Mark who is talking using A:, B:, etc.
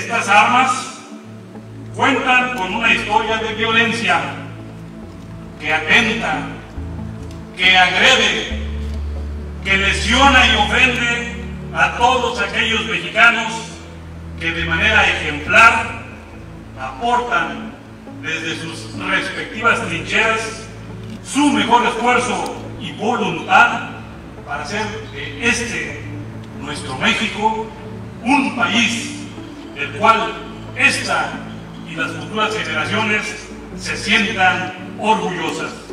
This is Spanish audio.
A: Estas armas cuentan con una historia de violencia que atenta, que agrede, que lesiona y ofende a todos aquellos mexicanos que de manera ejemplar aportan desde sus respectivas trincheras su mejor esfuerzo y voluntad para hacer de este, nuestro México, un país del cual esta y las futuras generaciones se sientan orgullosas.